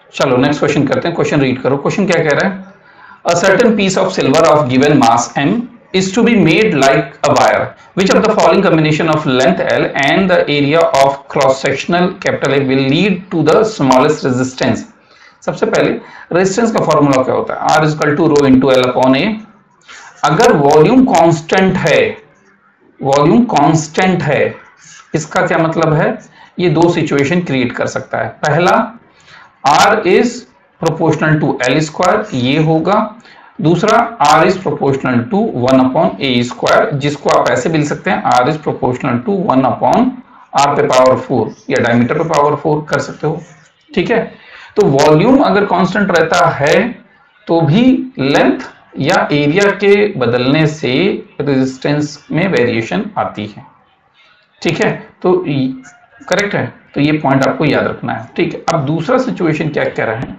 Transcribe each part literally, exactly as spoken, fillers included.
चलो next question करते हैं। क्वेश्चन रीड करो। क्वेश्चन क्या कह रहा है? A certain piece of silver of given mass m is to be made like a wire. Which of the following combination of length L and the area of cross sectional capital A will lead to the smallest resistance? सबसे पहले resistance का formula क्या होता है? R is equal to rho into L upon A. अगर volume constant है, volume constant है, इसका क्या मतलब है? ये दो सिचुएशन क्रिएट कर सकता है। पहला, R is proportional to L square, ये होगा। दूसरा, R is proportional to one upon A square, जिसको आप ऐसे भी लिख सकते हैं R is proportional to one upon R पे पावर फोर या डायमीटर पे पावर फोर कर सकते हो। ठीक है, तो वॉल्यूम अगर कांस्टेंट रहता है तो भी लेंथ या एरिया के बदलने से रेजिस्टेंस में वेरिएशन आती है। ठीक है, तो करेक्ट है, तो ये पॉइंट आपको याद रखना है। ठीक है, अब दूसरा सिचुएशन क्या कह रहा है?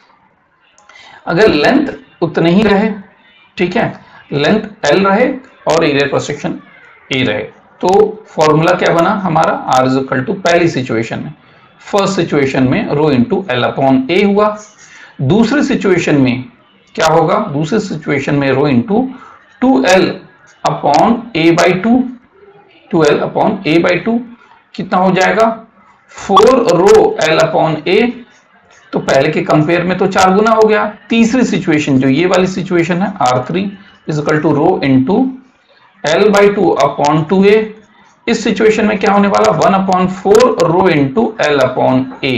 अगर लेंथ उतने ही रहे, ठीक है, लेंथ L रहे और एरिया क्रॉस सेक्शन A रहे, तो फॉर्मूला क्या बना हमारा? R इज इक्वल टू, पहली सिचुएशन में, फर्स्ट सिचुएशन में rho into L upon A हुआ। दूसरी सिचुएशन में क्या होगा? दूसरी सिचुएशन में rho into two L upon A by two, two L upon A by two कितना हो जाएगा? Four rho L upon A, तो पहले के कंपेयर में तो चार गुना हो गया। तीसरी सिचुएशन जो ये वाली सिचुएशन है, R three is equal to rho into L by two upon two A. इस सिचुएशन में क्या होने वाला? One upon four rho into L upon A.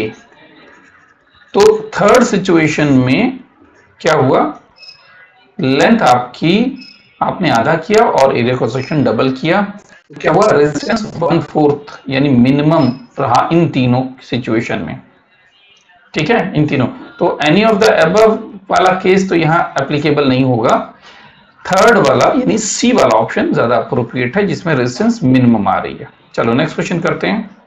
तो थर्ड सिचुएशन में क्या हुआ? लेंथ आपकी आपने आधा किया और एरिया क्रॉस सेक्शन डबल किया, तो क्या हुआ? रेजिस्टेंस वन फोर्थ यानी मिनिमम रहा इन तीनों सिचुएशन में। ठीक है, इन तीनों, तो एनी ऑफ द अबव वाला केस तो यहां एप्लीकेबल नहीं होगा। थर्ड वाला यानी सी वाला ऑप्शन ज्यादा अप्रोप्रिएट है, जिसमें रेजिस्टेंस मिनिमम आ रही है। चलो नेक्स्ट क्वेश्चन करते हैं।